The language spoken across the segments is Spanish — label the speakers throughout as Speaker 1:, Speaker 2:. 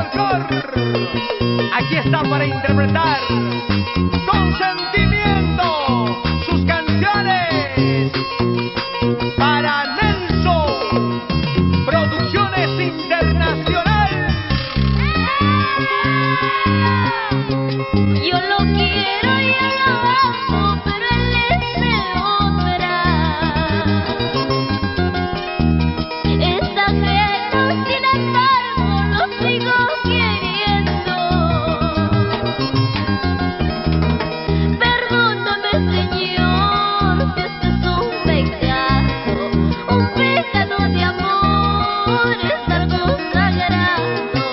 Speaker 1: folclor. Aquí está para interpretar con sentimiento sus canciones para Nelson Producciones Internacional.
Speaker 2: Yo lo quiero, yo lo amo, pero él es de otra. Es ajeno, sin embargo, lo sigo queriendo. Perdóname, Señor, si este es un pecado de amor, es algo sagrado.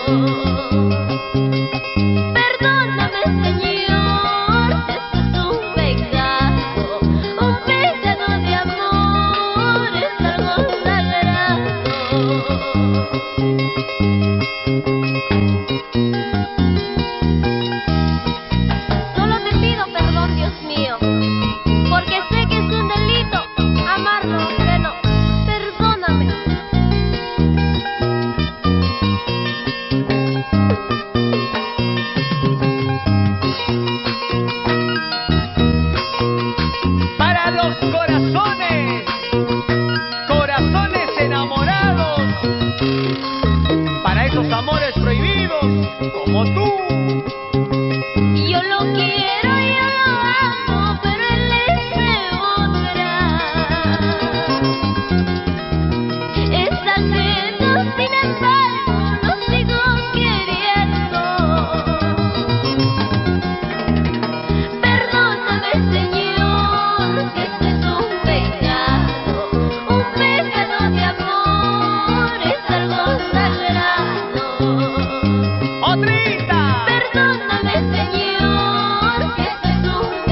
Speaker 2: Perdóname, Señor, si este es un pecado de amor, es algo sagrado. Solo te pido perdón, Dios mío, porque sé que es un delito amarlo, que no. Perdóname.
Speaker 1: Para los corazones, corazones enamorados, para esos amores prohibidos como tú.
Speaker 2: Yo lo quiero, yo lo amo, pero él es de otra. Es ajeno, sin embargo, lo sigo queriendo. Perdóname, Señor, que este es un pecado de amor, es algo sagrado.
Speaker 1: ¡Otrita!
Speaker 2: Perdóname, Señor, que este es un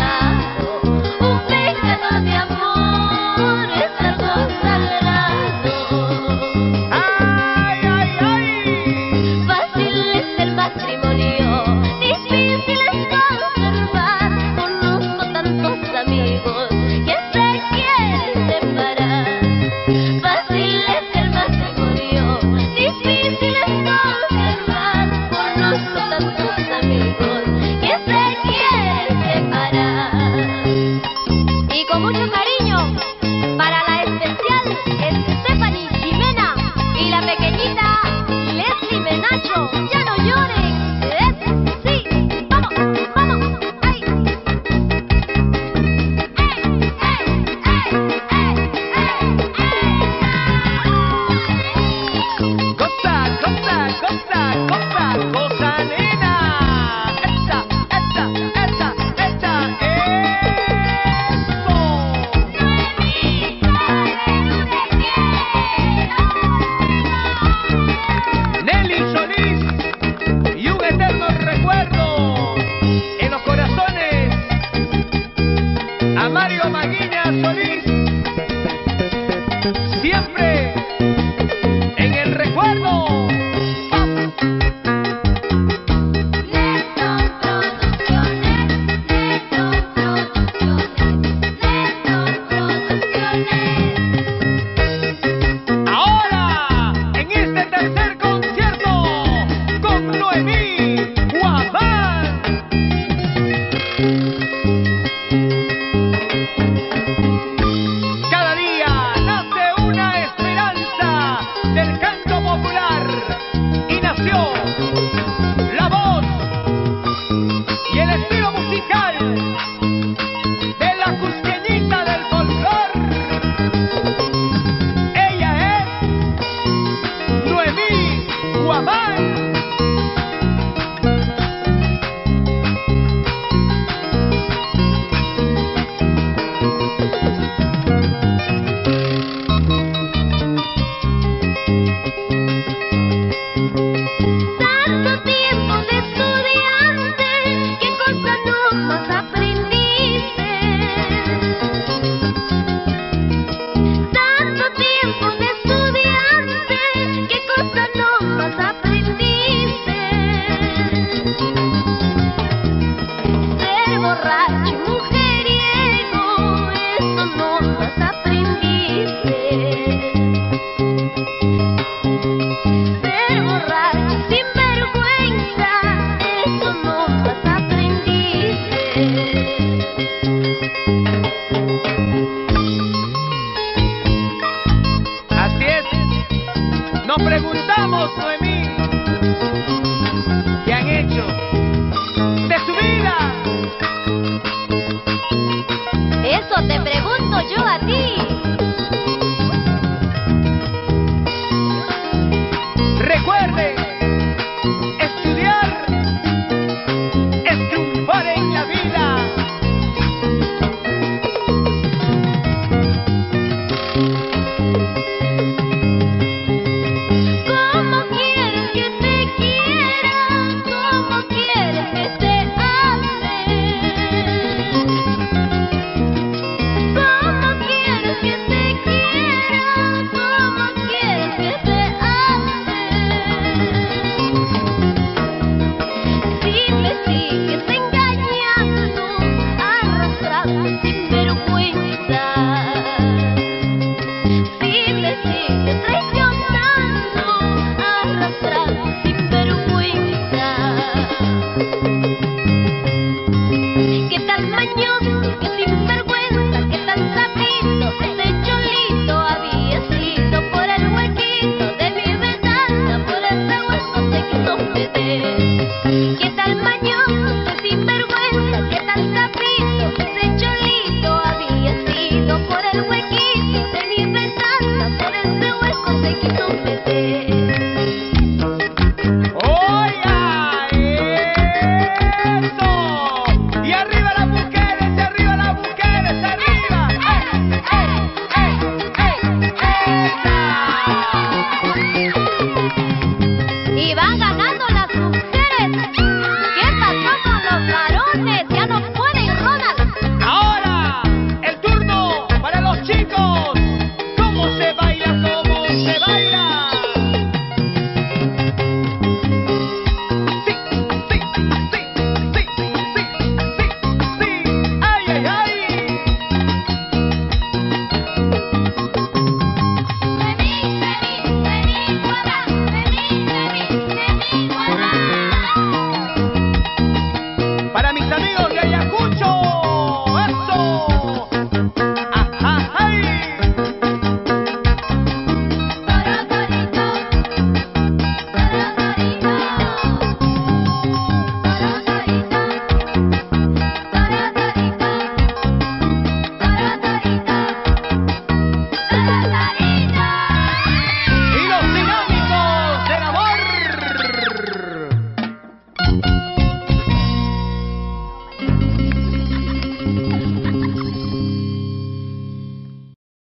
Speaker 2: pecado de amor, es algo sagrado.
Speaker 1: ¡Ay, ay, ay!
Speaker 2: Fácil es el matrimonio, difícil es conservar. Conozco tantos amigos que se quieren separar. Fácil es el matrimonio, difícil es conservar. Conozco tantos amigos que se quieren separar. Y con mucho cariño, para la especial Stephanie Jimena y la pequeñita Leslie Menacho. ¡Ya no lloren! Sí, vamos, vamos, ¡ay!
Speaker 1: ¡Cosa, cosa, cosa, cosa, cosa, nena! ¡Esa, esa, esa, esa! ¡Eso! Nelly Solís y un eterno recuerdo en los corazones a Mario Maguiña Solís, siempre en el recuerdo.
Speaker 2: Nelson Producciones, Nelson Producciones, Nelson Producciones.
Speaker 1: Ahora, en este tercer concierto con Noemí Guamán. Cada día nace una esperanza del canto popular y nació la voz y el estilo musical de la cusqueñita del folclor. Ella es Noemí Guamán.
Speaker 2: Tanto tiempo de estudiante, qué cosa no más aprendiste. Tanto tiempo de estudiante, qué cosa no más aprendiste. Ser borracho y mujeriego, eso no más aprendiste. Ser borracho sin ver ti.
Speaker 1: Recuerde, estudiar es triunfar en la vida.
Speaker 2: ¿Cómo quieres que te quiera? ¿Cómo quieres que te ame? ¿Cómo quieres que te quiera? ¿Cómo quieres que te ame? Si me sigues engañando, arrastrando sin vergüenza. Si me sigues traicionando, arrastrando sin vergüenza. ¿Qué tal mañoso, qué sinvergüenza, qué tal sapito, ese cholito había sido por el huequito de mi ventana, por ese hueco se quiso meter? ¿Qué tal mañoso, qué sinvergüenza, qué tal sapito, ese cholito había sido por el huequito de mi ventana, por ese hueco se quiso meter?
Speaker 1: ¡Oiga! ¡Eso! ¡Y arriba las mujeres! ¡Arriba las mujeres! ¡Arriba! ¡Esa!
Speaker 2: Y van ganando.